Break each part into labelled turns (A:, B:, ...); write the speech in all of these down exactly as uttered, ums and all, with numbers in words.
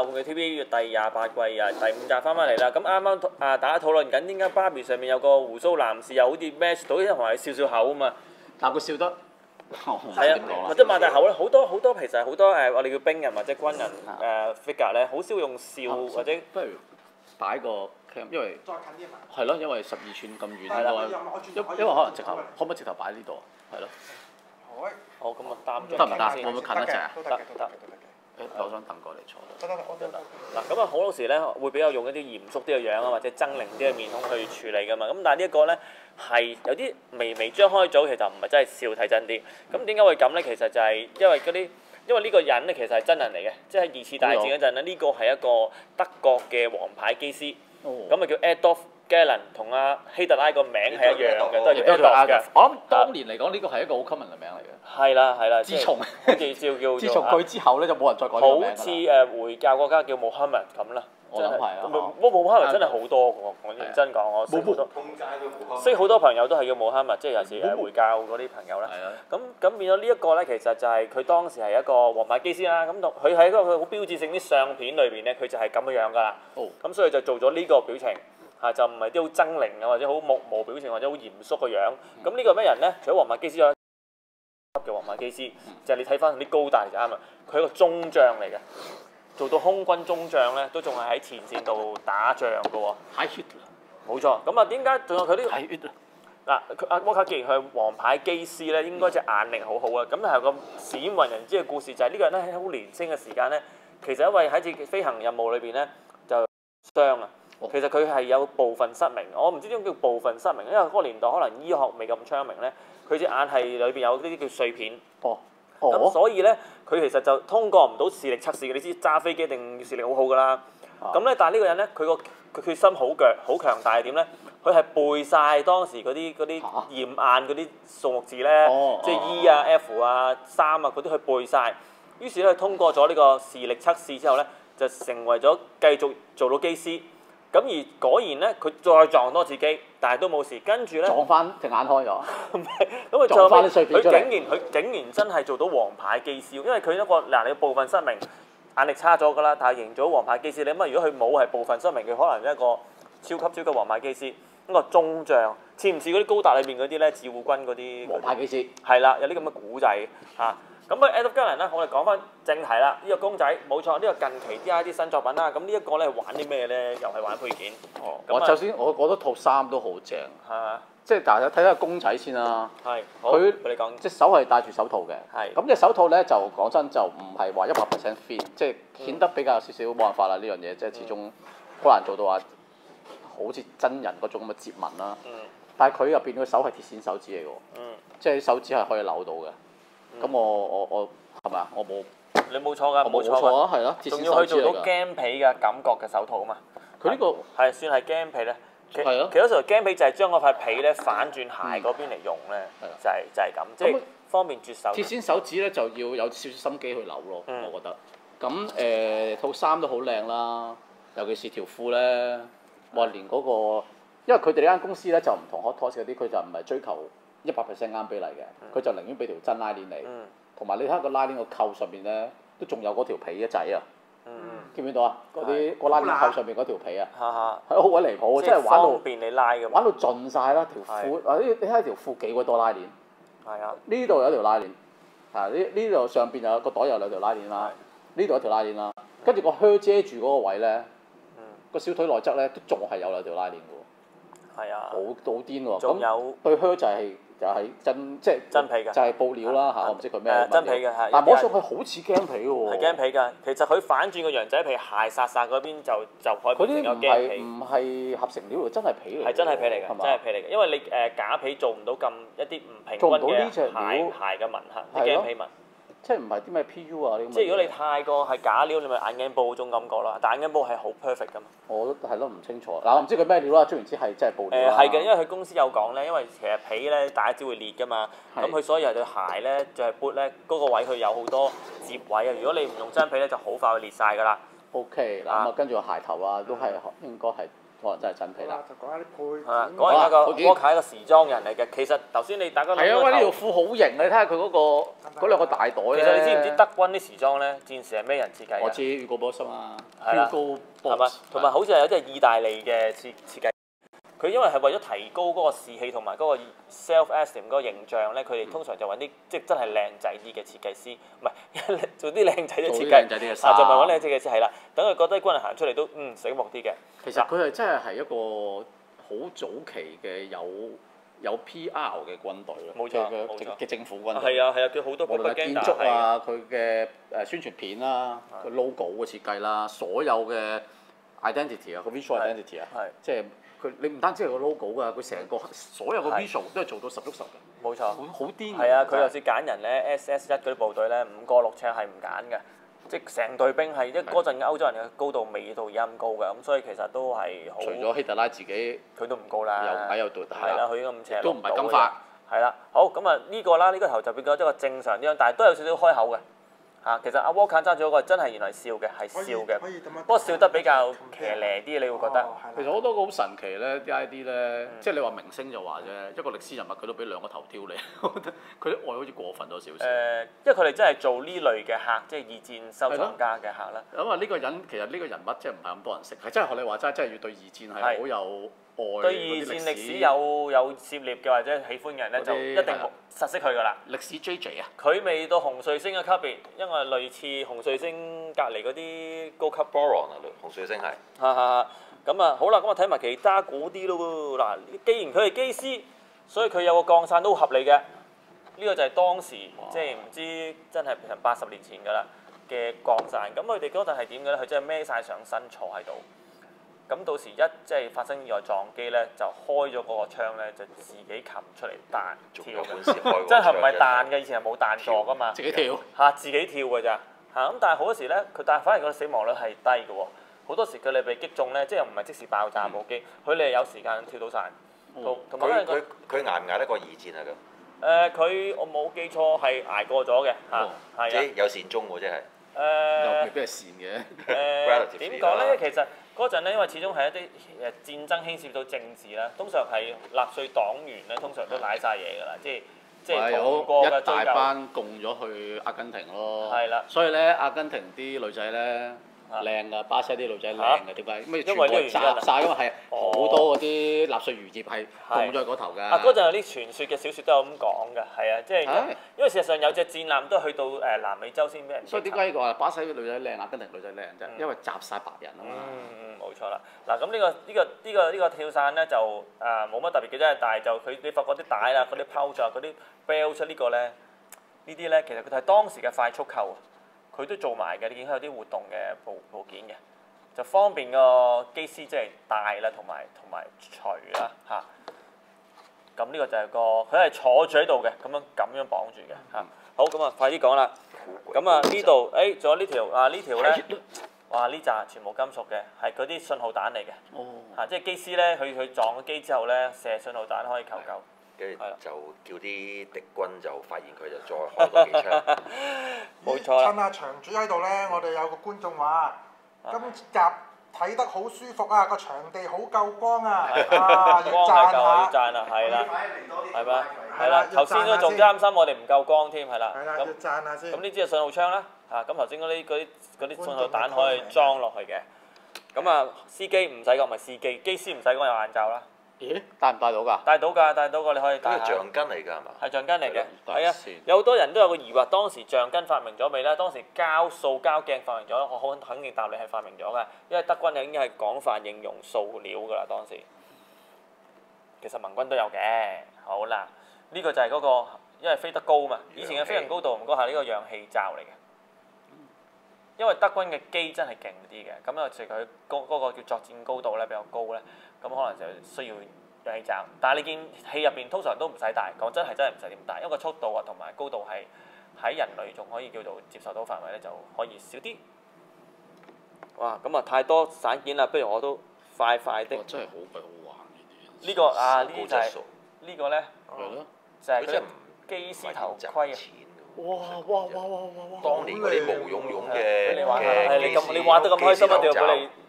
A: 玩具 T V 第廿八季啊第五集翻返嚟啦。咁啱啱啊大家討論緊點解芭比上面有個胡鬚男士又好似 match 到，因為同埋笑笑口啊嘛。
B: 但佢笑得
A: 係啊，或者擘大口咧，好多好多其實好多誒我哋叫兵人或者軍人誒 figure 咧，好少用笑或者。
B: 不如擺個 cam， 因為
C: 再近啲啊嘛。
B: 係咯，因為十二寸咁遠
A: 係啦
B: 因因為可能直頭可唔可以直頭擺呢度啊？係咯。
C: 好。
A: 好，咁我擔咗
B: 得唔得？
A: 先
B: 會唔會近一隻啊？
C: 都得
A: 得
C: 嘅，得
A: 得
B: 誒，攞張凳過嚟坐。
C: 得得得，我得得。
A: 嗱，咁啊好多時咧會比較用一啲嚴肅啲嘅樣啊，或者猙獰啲嘅面孔去處理噶嘛。咁但係呢一個咧係有啲微微張開咗，其實唔係真係笑睇真啲。咁點解會咁咧？其實就係因為嗰啲，因為呢個人咧其實係真人嚟嘅，即係二次大戰嗰陣咧，呢個係一個德國嘅王牌機師，咁啊叫 Adolf Galland， 同阿希特拉個名係一樣嘅，都係叫 Adolf 嘅。
B: 我諗當年嚟講，呢個係一個好 common 嘅名嚟嘅。
A: 係啦係啦，
B: 自從
A: 好似照叫
B: 自從佢之後咧，就冇人再改呢個名㗎啦。
A: 好似誒回教國家叫 Muhammad 咁啦。
B: 我諗係啊。
A: 冇 Muhammad 真係好多嘅喎，我認真講，我識好多。識好多朋友都係叫 Muhammad，即係有時誒回教嗰啲朋友啦。
B: 係啊。
A: 咁咁變咗呢一個咧，其實就係佢當時係一個王牌機師啦。咁同佢喺一個佢好標誌性啲相片裏邊咧，佢就係咁樣樣㗎啦。
B: 哦。
A: 咁所以就做咗呢個表情。嚇就唔係啲好猙獰啊，或者好木無表情，或者好嚴肅嘅樣。咁呢個咩人咧？除咗王牌機師有級嘅王牌機師，就係你睇翻啲高大就啱啦。佢係一個中將嚟嘅，做到空軍中將咧，都仲係喺前線度打仗嘅喎。
B: 太血啦！
A: 冇錯。咁啊，點解仲有佢呢？
B: 太血啦！
A: 嗱，佢阿摩卡既然佢係王牌機師咧，應該隻眼力好好啊。咁係個鮮為人知嘅故事就係呢個人咧喺好年輕嘅時間咧，其實因為喺次飛行任務裏邊咧就傷啊。其實佢係有部分失明，我唔知點叫部分失明，因為嗰個年代可能醫學未咁昌明咧，佢隻眼係裏邊有呢啲叫碎片。
B: 哦。
A: 咁、
B: 哦。
A: 所以咧，佢其實就通過唔到視力測試嘅。你知揸飛機一定視力好好㗎啦。咁咧、啊，但係呢個人咧，佢個佢決心好強，好強大係點咧？佢係背晒當時嗰啲嗰啲驗眼嗰啲數目字咧，
B: 哦、
A: 即係 E 啊、F 啊、三啊嗰啲，佢背晒。於是咧，通過咗呢個視力測試之後咧，就成為咗繼續做到機師。咁而果然咧，佢再撞多次機，但係都冇事。跟住咧，
B: 撞翻隻眼開咗。
A: 唔係，咁佢
B: 撞翻啲碎片出嚟。
A: 佢竟然佢竟然真係做到王牌機師，因為佢一個嗱，你部分失明，眼力差咗㗎啦，但係贏咗王牌機師。你諗下，如果佢冇係部分失明，佢可能一個超級超級王牌機師，一個中將，似唔似嗰啲高達裏邊嗰啲咧？自護軍嗰啲
B: 王牌機師。
A: 係啦，有啲咁嘅古仔嚇。咁啊 Adolf Galland 咧，我哋講翻正題啦。呢、這個公仔冇錯，呢、這個近期 D I 啲新作品啦。咁呢一個咧玩啲咩咧？又係玩配件。
B: 哦。我首先我覺得套衫都好正。
A: 係嘛？
B: 即係大家睇下公仔先啦。
A: 係。
B: 佢
A: 你講。
B: 隻手係戴住手套嘅。
A: 係。
B: 咁隻手套咧就講真就唔係話一百 percent fit，即係顯得比較有少少冇辦法啦呢樣嘢，即係始終好難做到話好似真人嗰種咁嘅接紋啦。嗯。但係佢入邊個手係鐵線手指嚟㗎喎。嗯。即係手指係可以扭到嘅。咁、嗯、我我我係咪啊？我冇，
A: 你冇錯㗎，冇錯
B: 啊，係咯，
A: 仲要去做到鏡皮嘅感覺嘅手套啊嘛。
B: 佢呢、這個
A: 係算係鏡皮咧。係
B: 啊。
A: 其實時候鏡皮就係將嗰塊皮咧反轉鞋嗰邊嚟用咧、嗯，就係、是、就係、是、咁，即係方便絕手。
B: 鐵線手指咧就要有少少心機去扭咯，
A: 嗯、
B: 我覺得。咁誒、呃、套衫都好靚啦，尤其是條褲咧，哇連嗰、那個，因為佢哋呢間公司咧就唔同 Hot Toys 嗰啲，佢就唔係追求一百 percent 啱比例嘅，佢、嗯、就寧願俾條真拉鏈你，同埋、嗯、你睇個拉鏈個扣上邊咧，都仲有嗰條皮一仔啊，嗯、見唔見到啊？嗰啲個拉鏈扣上邊嗰條皮啊，係好鬼離譜，即係玩到
A: 方便你拉嘅，
B: 玩到盡晒啦條褲，啊呢你睇下條褲幾鬼多拉鏈，
A: 係啊，
B: 呢度有一條拉鏈，啊呢呢度上邊有個袋有兩條拉鏈啦，呢度一條拉鏈啦，跟住個靴遮住嗰個位咧，個小腿內側咧都仲係有兩條拉鏈嘅喎，
A: 係啊，
B: 好好癲喎，
A: 仲有
B: 對靴就係。就係真即係
A: 真皮嘅，
B: 就係布料啦嚇，我唔知佢咩。
A: 真皮嘅係。
B: 但摸上去好似鏡皮喎。
A: 係鏡皮㗎，其實佢反轉個羊仔皮鞋殺殺嗰邊就就可以變成有鏡皮。
B: 唔係合成料喎，真係皮嚟。
A: 係真係皮嚟㗎，真係皮嚟嘅，因為你誒假皮做唔到咁一啲唔平均嘅鞋鞋嘅紋痕，啲鏡皮紋。即係唔係啲咩 P U 啊？呢即係如果你太過係假料，你咪眼鏡布嗰種感覺啦。但眼鏡布係好 perfect 㗎嘛。我都係咯，唔清楚。嗱，我唔知佢咩料啦，總言之係真係布料啦。誒係嘅，因為佢公司有講咧，因為其實皮咧大家知會裂㗎嘛。咁佢所以係對鞋咧，就係 boot 咧嗰個位佢有好多接位啊。如果你唔用真皮咧，就好快會裂晒㗎啦。O K，嗱咁啊，跟住個鞋頭啊，都係應該係
B: 可能真係真皮啦。
C: 就講下啲配件。
A: 係啊，講下一個沃卡係一個時裝人嚟嘅。其實頭先你大家諗
B: 係啊，喂！呢條褲好型啊！你睇下佢嗰個嗰兩個大袋咧。
A: 其實你知唔知德軍啲時裝咧，戰士係咩人設計㗎？
B: 我知 Hugo Boss 啊，
A: 係啦，係咪？同埋好似係有啲係意大利嘅設設計。佢因為係為咗提高嗰個士氣同埋嗰個 self-esteem 嗰個形象咧，佢哋通常就揾啲即係真係靚仔啲嘅設計師，唔係做啲靚仔嘅設計，啊就唔係揾靚仔嘅設計係啦。等佢覺得軍人行出嚟都嗯醒目啲嘅。
B: 其實佢係真係係一個好早期嘅有有 P R 嘅軍隊咯，
A: 冇錯冇錯
B: 嘅政府軍隊。
A: 係啊係啊，佢好多
B: 無論建築啊，佢嘅誒宣傳片啦，個 logo 嘅設計啦，所有嘅 identity 啊，個 visual identity 啊，即係。佢你唔單止係個 logo 㗎，佢成個所有個 visual 都係做到十足十嘅。
A: 冇錯。
B: 好好癲。
A: 係啊，佢有時揀人咧 ，S S 一嗰啲部隊咧，五個六尺係唔揀嘅，即係成隊兵係一嗰陣嘅歐洲人嘅高度未到而家咁高嘅，咁所以其實都係好。除
B: 咗希特拉自己，
A: 佢都唔高啦。
B: 又矮又短。
A: 係啦，佢應該五尺。
B: 都唔係金髮。
A: 係啦，好咁啊，呢個啦，呢個頭就變咗一個正常啲樣，但係都有少少開口嘅。嚇，其實阿沃卡揸住嗰個真係原來笑嘅，係笑嘅，不過笑得比較騎呢啲，你會覺得。
B: 其實好多個好神奇咧，啲 I D 咧，即係你話明星就話啫，一個歷史人物佢都俾兩個頭挑你，我覺得佢啲愛好似過分咗少少。
A: 誒，因為佢哋真係做呢類嘅客，即係二戰收藏家嘅客啦。
B: 咁啊，呢個人其實呢個人物即係唔係咁多人識，係真係學你話齋，真係要對二戰係好有愛。
A: 對二戰歷史有有涉獵嘅或者喜歡嘅人咧，就一定實識佢㗎啦。
B: 歷史 J J 啊！
A: 佢未到紅彗星嘅級別，因為類似紅彗星隔離嗰啲高級
D: boron 啊，紅彗星係。
A: 哈哈，咁啊好啦，咁我睇埋其他嗰啲咯喎。嗱，既然佢係機師，所以佢有個降傘都好合理嘅。呢個就係當時即係唔知真係成八十年前㗎啦嘅降傘。咁佢哋嗰陣係點嘅咧？佢真係孭晒上身坐喺度。咁到時一即係發生意外撞機咧，就開咗嗰個窗咧，就自己擒出嚟彈跳嘅，真係唔係彈嘅，以前係冇彈座噶嘛，
B: 自己跳
A: 嚇，自己跳㗎咋嚇。咁但係好多時咧，佢但係反而個死亡率係低嘅喎。好多時佢哋被擊中咧，即係唔係即時爆炸部機，佢哋有時間跳到晒。同埋
D: 佢佢捱唔捱得過二戰啊？
A: 咁誒，佢我冇記錯係捱過咗嘅嚇，係啊，
D: 有善終喎，即係
A: 誒，
B: 又未必係善嘅。
A: 誒點講咧？其實嗰陣咧，因為始終係一啲誒戰爭牽涉到政治啦，通常係納粹黨員咧，通常都賴晒嘢㗎啦，即係即係逃過嘅追究。
B: 一大班供咗去阿根廷咯。
A: 係啦。
B: 所以咧，阿根廷啲女仔咧靚㗎，巴西啲女仔靚㗎，點解？
A: 因為呢個原因
B: 集曬㗎嘛，係好多嗰啲納粹餘孽係供咗喺嗰頭㗎。
A: 啊，嗰陣有啲傳說嘅小説都有咁講㗎，係啊，即係因為事實上有隻戰艦都去到誒南美洲先俾人。
B: 所以點解呢個話巴西啲女仔靚，阿根廷女仔靚啫？因為集晒白人啊嘛。
A: 嗯，冇錯啦。嗱，咁呢個呢個呢個呢個跳傘咧就誒冇乜特別嘅啫，但係就佢你發覺啲帶啦、嗰啲 pouch 啊、嗰啲 belt 出呢個咧，呢啲咧其實佢係當時嘅快速扣。佢都做埋嘅，你見佢有啲活動嘅部部件嘅，就方便個機師即係戴啦，同埋同埋除啦嚇。咁呢個就係個佢係坐住喺度嘅，咁樣咁樣綁住嘅嚇。好，咁啊快啲講啦。咁啊呢度誒仲有呢條啊呢條咧，哇呢紮全部金屬嘅，係嗰啲信號彈嚟嘅。哦。嚇，即係機師咧，佢佢撞咗機之後咧，射信號彈可以求救。
D: 跟住就叫啲敵軍就發現佢就再開多幾槍。
A: 冇錯啦。
C: 趁阿場主喺度咧，我哋有個觀眾話：今集睇得好舒服啊，個場地好夠光啊！啊，要讚下。
A: 要讚啦，係啦。係咪？係啦，頭先都仲擔心我哋唔夠光添，係啦。
C: 係啦，要讚下先。
A: 咁呢支係信號槍啦，啊咁頭先嗰啲嗰啲嗰啲信號彈可以裝落去嘅。咁啊，司機唔使講，咪司機，機師唔使講有眼罩啦。
B: 咦？戴唔戴到㗎？
A: 戴到㗎，戴到㗎，你可以戴下。
D: 呢個橡筋嚟㗎係嘛？
A: 係橡筋嚟嘅，係啊。有好多人都有個疑惑，當時橡筋發明咗未咧？當時膠塑膠鏡發明咗，我好肯定答你係發明咗㗎，因為德軍已經係廣泛應用塑料㗎啦，當時。其實盟軍都有嘅。好啦，呢個就係嗰個，因為飛得高嘛，以前嘅飛行高度唔該係呢個氧氣罩嚟嘅。因為德軍嘅機真係勁啲嘅，咁有時佢高嗰個叫作戰高度咧比較高咧，咁可能就需要氧氣罩。但係你見戲入邊通常都唔使戴，講真係真係唔使點戴，因為個速度啊同埋高度係喺人類仲可以叫做接受到範圍咧，就可以少啲。哇！咁啊太多散件啦，不如我都快快的。
B: 真係好鬼好玩呢啲。
A: 呢個啊呢就係呢個咧，就係嗰啲機師頭盔啊！
B: 哇哇哇哇哇哇！
D: 當年嗰啲毛茸茸嘅嘅
A: 你咁你玩得咁開心啊！掉俾你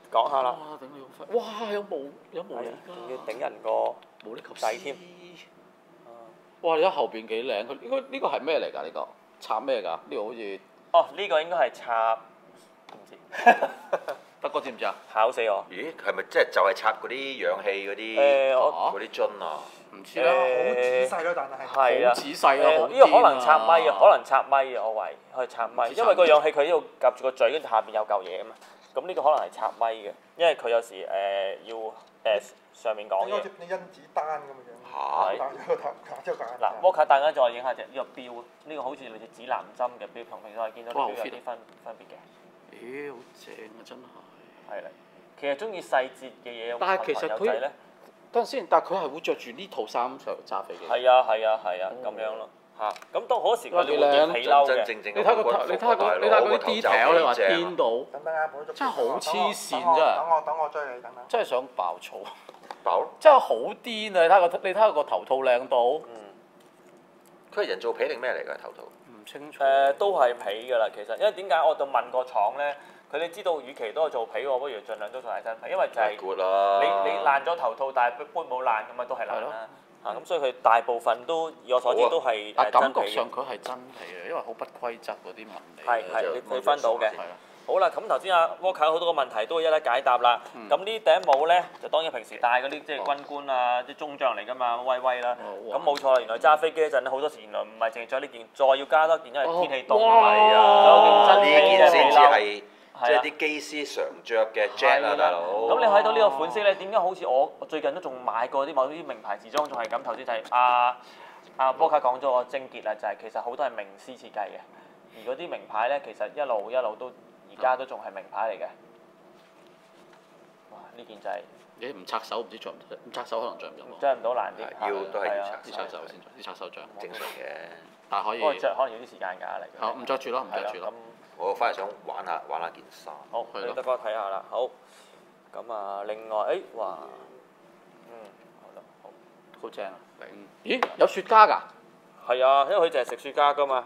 A: 講下啦。
B: 哇！頂你個肺！哇！有毛有毛嚟㗎，
A: 仲要頂人個
B: 無力及
A: 仔添。
B: 哇！你睇後邊幾靚，佢應該呢個係咩嚟㗎？呢個插咩㗎？呢個好似
A: 哦，呢個應該係插唔知。
B: 德哥知唔知啊？
A: 考死我！
D: 咦，係咪即係就係插嗰啲氧氣嗰啲
A: 誒我
D: 嗰啲樽啊？
B: 唔知啦，
C: 好仔細咯，但係
A: 係啊，
B: 好仔細啊，好
A: 呢個可能插咪
B: 啊，
A: 啊，可能插咪啊，我懷疑可以插咪，因為個氧氣佢呢度夾住個嘴，跟住下邊有嚿嘢啊嘛。咁呢個可能係插咪嘅，因為佢有時誒要誒上面講嘢。
C: 好似你甄子丹咁嘅樣。
D: 嚇！
C: 戴咗個頭，戴咗個眼鏡。
A: 嗱，摩卡大家再影下隻呢個錶，呢個好似類似指南針嘅錶，同平時我哋見到啲錶有啲分分別嘅。
B: 咦，好正啊！真係。
A: 係啦，其實中意細節嘅嘢，
B: 但係其實佢
A: 咧，
B: 等陣先，但係佢係會着住呢套衫上揸飛機。
A: 係啊係啊係啊，咁樣咯嚇。咁到嗰時佢哋會着皮褸嘅。
D: 真正
B: 你睇個你睇個你睇嗰啲 detail，你話顛到，
C: 等等啊，
B: 真係好黐線
C: 等我
B: 真係
C: 等我等我追你，等等。
B: 真係想爆粗。
D: 爆！
B: 真係好癲啊！你睇下個你睇下個頭套靚到。
A: 嗯。
D: 佢係人造皮定咩嚟㗎頭套？
B: 唔清楚。
A: 誒，都係皮㗎啦，其實，因為點解我就問個廠咧，佢哋知道，與其都係做皮喎，不如盡量都做係真皮，因為就係你你爛咗頭套，但係杯冇爛咁啊，都係爛啦。啊，咁所以佢大部分都以我所知都係
B: 但感覺
A: 真皮嘅。
B: 上佢係真皮嘅，因為好不規則嗰啲紋理。
A: 係係，你你分到嘅。
B: 係啦。
A: 好啦，咁頭先阿 Walker 好多個問題都會一一解答啦。咁呢頂帽咧，就當然平時戴嗰啲即係軍官啊，啲中將嚟㗎嘛，威威啦。咁冇錯啦，原來揸飛機嗰陣咧，好多時原來唔係淨係着呢件，再要加多件，因為天氣凍啊嘛。
D: 係啊，呢件先至係即係啲機師常着嘅 jet 啊，大佬。
A: 咁你睇到呢個款式咧，點解好似我最近都仲買過啲某啲名牌時裝，仲係咁？頭先就係阿阿 Walker 講咗個症結啦，就係其實好多係名師設計嘅，而嗰啲名牌咧，其實一路一路都。而家都仲係名牌嚟嘅，哇！呢件就係
B: 你唔拆手唔知着唔着，唔拆手可能着唔入咯。
A: 着唔到難啲，
D: 要都係要拆
B: 啲拆手先，啲拆手着。
D: 正常嘅，
B: 但係可以。
A: 不過着可能要啲時間㗎嚟。
B: 好，唔着住咯，唔着住咯。
D: 我翻嚟想玩下玩下件衫。
A: 好，你德哥睇下啦。好，咁啊，另外，誒，哇，嗯，好啦，好，
B: 好正啊！咦，有雪茄㗎？
A: 係啊，因為佢淨係食雪茄㗎嘛。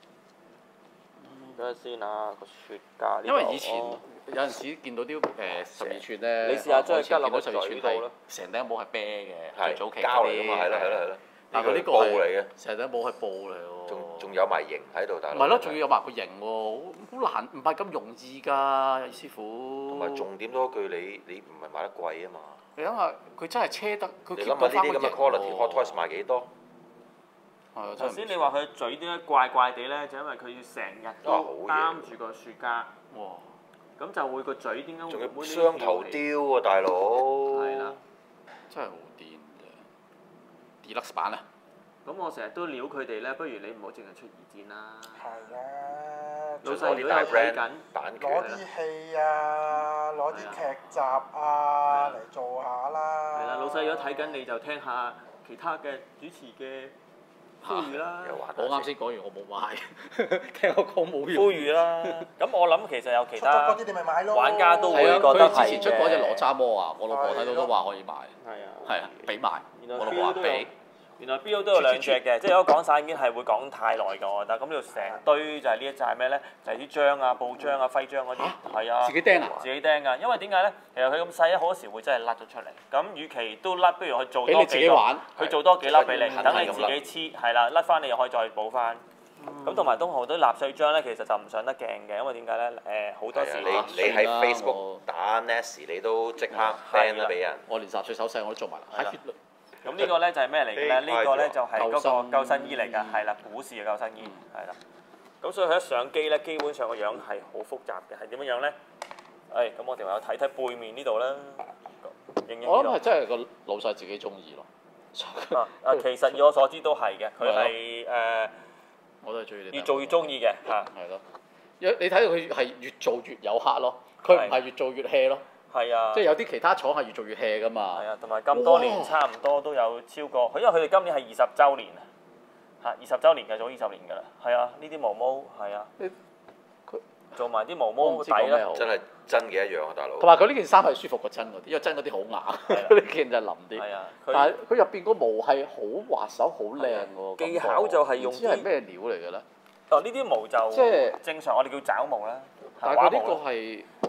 A: 睇下先啊，個雪茄。
B: 因為以前有陣時見到啲誒十二寸咧，
A: 你試下將佢加落個
B: 十二寸
A: 度啦。
B: 成頂帽係啤嘅，最早期
D: 膠嚟㗎嘛，係咯係咯係咯。
B: 但係佢呢個
D: 布嚟嘅，
B: 成頂帽係布嚟喎。
D: 仲仲有埋型喺度，大佬。
B: 唔係咯，仲要有埋個型喎，好難，唔係咁容易㗎，師傅。
D: 同埋重點多句，你你唔係買得貴啊嘛。
B: 你諗下，佢真係車得，佢 keep
D: 到翻個型喎。你諗下呢啲咁嘅 quality，Hot Toys 賣幾多？
A: 頭先你話佢嘴點解怪怪地咧？就因為佢要成日都擔住個雪茄，
B: 哇！
A: 咁就會個嘴點解會？
D: 仲要雙頭雕喎，大佬！
A: 係啦，
B: 真係好癲嘅 ，Deluxe 版啊！
A: 咁我成日都撩佢哋咧，不如你唔好淨係出二戰啦。
C: 係啊！
A: 老細如果有睇緊，
C: 攞啲戲啊，攞啲劇集啊嚟做下啦。
A: 係啦，老細如果睇緊，你就聽下其他嘅主持嘅。呼籲啦！
B: 我啱先講完，我冇買，聽我講冇用。
A: 呼籲啦！咁我諗其實有其他
C: 啲你咪買咯
A: 玩家都會覺得係嘅。
B: 佢之前出嗰隻羅渣摩啊，我老婆睇到都話可以買。
A: 係啊。
B: 係啊，俾埋。我老婆話俾。
A: 原來 B O 都有兩隻嘅，即係如果講晒已經係會講太耐㗎，我覺得。咁呢度成堆就係呢一隻係咩咧？就係啲章啊、報章啊、徽章嗰啲。係啊。
B: 自己釘啊？
A: 自己釘㗎，因為點解咧？其實佢咁細咧，好多時會真係甩咗出嚟。咁與其都甩，不如去做多幾個，去做多幾粒俾你，等你自己黐，係啦，甩翻你又可以再補翻。咁同埋都好多納粹章咧，其實就唔上得鏡嘅，因為點解咧？誒好多時
D: 你你喺 Facebook 打 Ness 你都即刻 ban 啦俾人。
B: 我連納粹手勢我都做埋啦。
A: 咁呢個咧就係咩嚟嘅咧？呢個咧就係嗰個救生衣嚟㗎，係啦，古時嘅救生衣，係啦。咁所以佢一上機咧，基本上個樣係好複雜嘅，係點樣樣咧？誒，咁我哋唯有睇睇背面呢度啦。
B: 我諗係真係個老細自己中意咯。
A: 啊，其實以我所知都係嘅，佢係誒，
B: 我都係中意。
A: 越做越中意嘅嚇。
B: 係咯，你睇到佢係越做越有黑咯，佢唔係越做越 hea 咯。
A: 係啊，
B: 即係有啲其他廠係越做越 hea 噶嘛。
A: 係啊，同埋咁多年差唔多都有超過，佢因為佢哋今年係二十週年啊，嚇二十週年嘅做二十年㗎啦。係啊，呢啲毛毛係啊，佢做埋啲毛毛底啦，
D: 真係真嘅一樣啊，大佬。
B: 同埋佢呢件衫係舒服過真嗰啲，因為真嗰啲好硬，呢件就腍啲。
A: 係啊，
B: 但係佢入邊個毛係好滑手，好靚喎。
A: 技巧就係用
B: 唔知係咩料嚟嘅咧？
A: 哦，呢啲毛就
B: 即係
A: 正常，我哋叫爪毛啦。
B: 但係佢呢個係。
A: 佢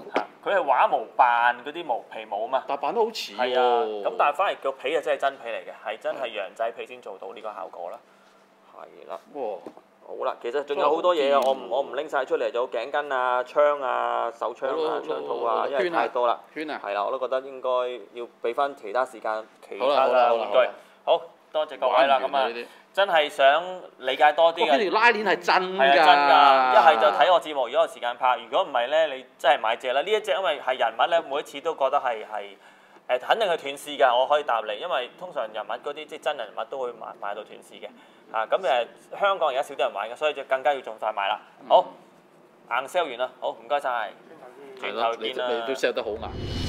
A: 佢係畫模扮嗰啲毛皮毛啊嘛。
B: 但扮得好似喎。
A: 係啊，咁但係反而個皮啊真係真皮嚟嘅，係真係羊仔皮先做到呢個效果啦。係啦。
B: 哇！
A: 好啦，其實仲有好多嘢啊，我唔我唔拎晒出嚟，仲有頸巾啊、槍啊、手槍啊、槍套啊，因為太多啦。
B: 圈啊！
A: 係啦，我都覺得應該要俾翻其他時間其他
B: 嘅玩具。
A: 好多謝各位啦，咁啊，真係想理解多啲嘅。
B: 呢條拉鏈係真㗎。
A: 係啊，真㗎！一係就睇我節目，如果有時間拍；如果唔係咧，你真係買隻啦。呢一隻因為係人物咧，每一次都覺得係係誒，肯定係斷絲㗎。我可以答你，因為通常人物嗰啲即係真人物都會買買到斷絲嘅。啊，咁誒香港而家少啲人玩嘅，所以就更加要盡快買啦。好，硬 sell 完啦，好唔該晒，轉頭見啦。
B: 你都 sell 得好硬。